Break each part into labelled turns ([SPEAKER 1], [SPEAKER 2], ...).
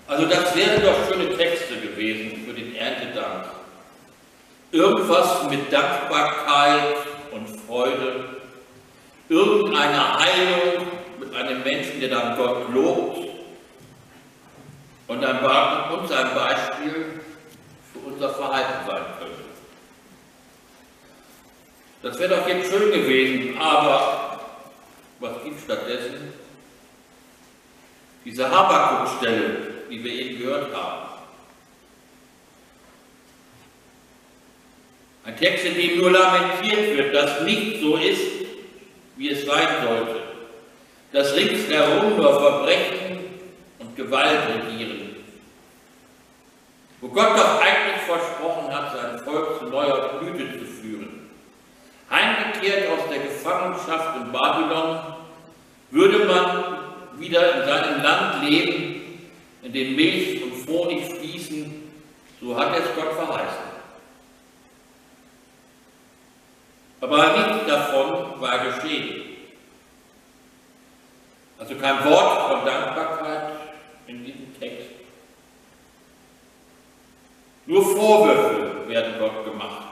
[SPEAKER 1] Also das wären doch schöne Texte gewesen für den Erntedank. Irgendwas mit Dankbarkeit und Freude, irgendeine Heilung mit einem Menschen, der dann Gott lobt und uns ein Beispiel für unser Verhalten sein könnte. Das wäre doch jetzt schön gewesen, aber was gibt stattdessen? Diese Habakuk-Stelle, die wir eben gehört haben. Ein Text, in dem nur lamentiert wird, dass nicht so ist, wie es sein sollte, dass ringsherum nur Verbrechen und Gewalt regieren, wo Gott doch eigentlich versprochen hat, sein Volk zu neuer Blüte zu führen. Heimgekehrt aus der Gefangenschaft in Babylon würde man wieder in seinem Land leben, in dem Milch und Honig fließen, so hat es Gott verheißen. Aber nichts davon war geschehen. Also kein Wort von Dankbarkeit in diesem Text. Nur Vorwürfe werden Gott gemacht.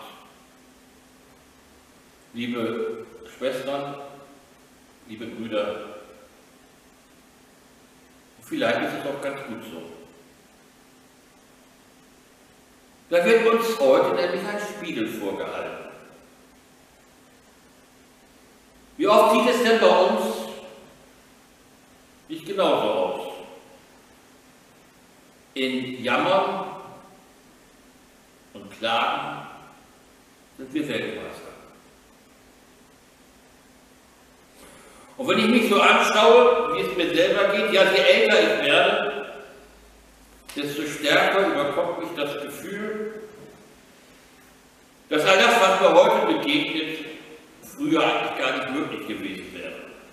[SPEAKER 1] Liebe Schwestern, liebe Brüder, vielleicht ist es auch ganz gut so. Da wird uns heute nämlich ein Spiegel vorgehalten. Wie oft sieht es denn bei uns nicht genauso aus? In Jammern und Klagen sind wir Weltmeister. Und wenn ich mich so anschaue, wie es mir selber geht, ja, je älter ich werde, desto stärker überkommt mich das Gefühl, dass all das, was mir heute begegnet, früher eigentlich gar nicht möglich gewesen wäre.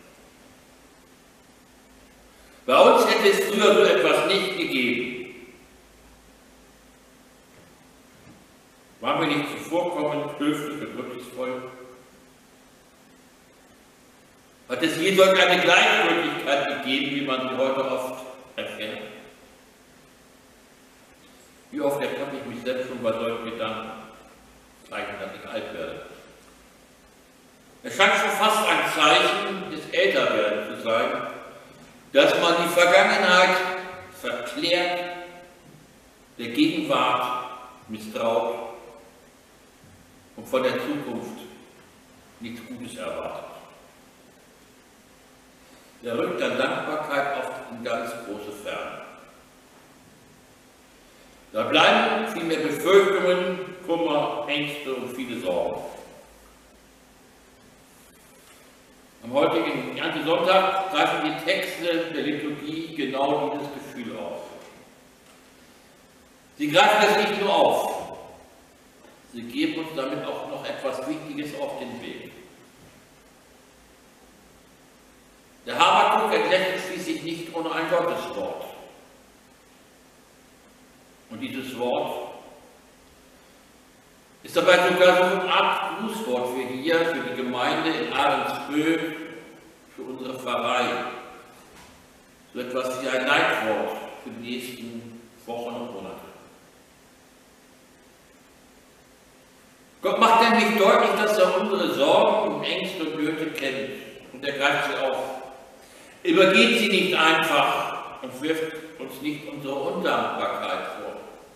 [SPEAKER 1] Bei uns hätte es früher so etwas nicht gegeben. Waren wir nicht zuvorkommend, höflich und rücksichtsvoll? Hat es je solch eine Gleichgültigkeit gegeben, wie man sie heute oft erkennt? Wie oft ertappe ich mich selbst schon bei solchen Gedanken, Zeichen, dass ich alt werde? Es scheint schon fast ein Zeichen des Älterwerdens zu sein, dass man die Vergangenheit verklärt, der Gegenwart misstraut und von der Zukunft nichts Gutes erwartet. Da rückt dann Dankbarkeit oft in ganz große Ferne. Da bleiben vielmehr Befürchtungen, Kummer, Ängste und viele Sorgen. Am heutigen Ernte-Sonntag greifen die Texte der Liturgie genau dieses Gefühl auf. Sie greifen es nicht nur auf, sie geben uns damit auch noch etwas Wichtiges auf den Weg. Der Habakuk entlässt schließlich nicht ohne ein Gotteswort. Und dieses Wort ist dabei sogar so eine Art Grußwort für hier, für die Gemeinde in Ahrensbö, für unsere Pfarrei. So etwas wie ein Leitwort für die nächsten Wochen und Monate. Gott macht nämlich deutlich, dass er unsere Sorgen, Ängste und Nöte kennt und er greift sie auf. Übergeht sie nicht einfach und wirft uns nicht unsere Undankbarkeit vor.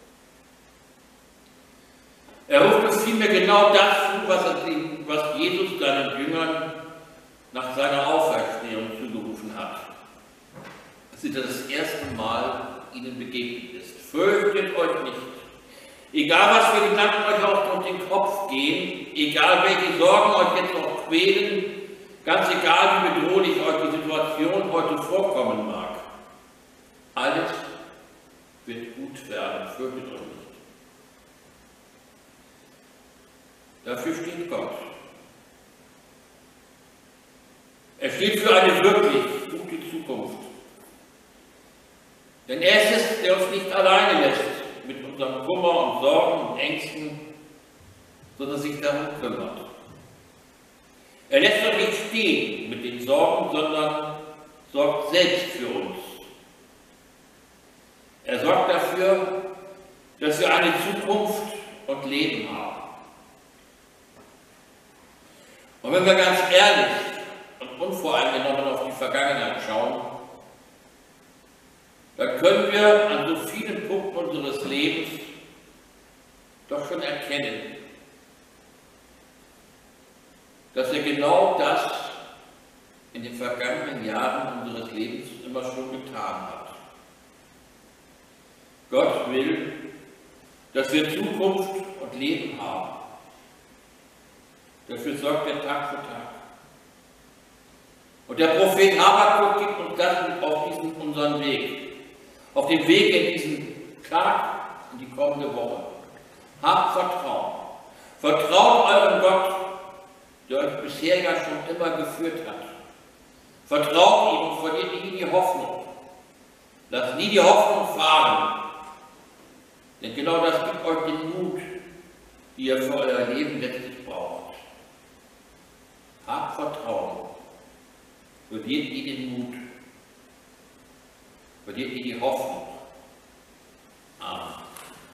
[SPEAKER 1] Er ruft uns vielmehr genau das zu, was Jesus seinen Jüngern nach seiner Auferstehung zugerufen hat. Als er das erste Mal ihnen begegnet ist. Fürchtet euch nicht. Egal, was für Gedanken euch auch durch den Kopf gehen, egal, welche Sorgen euch jetzt noch quälen, ganz egal, wie bedrohlich euch die Situation heute vorkommen mag. Alles wird gut werden, fürchtet euch nicht. Dafür steht Gott. Er steht für eine wirklich gute Zukunft. Denn er ist es, der uns nicht alleine lässt mit unserem Kummer und Sorgen und Ängsten, sondern sich darum kümmert. Er lässt uns nicht stehen mit den Sorgen, sondern sorgt selbst für uns. Er sorgt dafür, dass wir eine Zukunft und Leben haben. Und wenn wir ganz ehrlich und unvoreingenommen auf die Vergangenheit schauen, dann können wir an so vielen Punkten unseres Lebens doch schon erkennen, dass er genau das in den vergangenen Jahren unseres Lebens immer schon getan hat. Gott will, dass wir Zukunft und Leben haben. Dafür sorgt er Tag für Tag. Und der Prophet Habakuk gibt uns das mit auf diesen unseren Weg. Auf den Weg in diesen Tag, in die kommende Woche. Habt Vertrauen. Vertraut eurem Gott, der euch bisher ja schon immer geführt hat. Vertraut ihm und verliert nie die Hoffnung. Lasst nie die Hoffnung fahren. Denn genau das gibt euch den Mut, die ihr für euer Leben letztlich braucht. Habt Vertrauen. Verliert nie den Mut. Verliert nie die Hoffnung.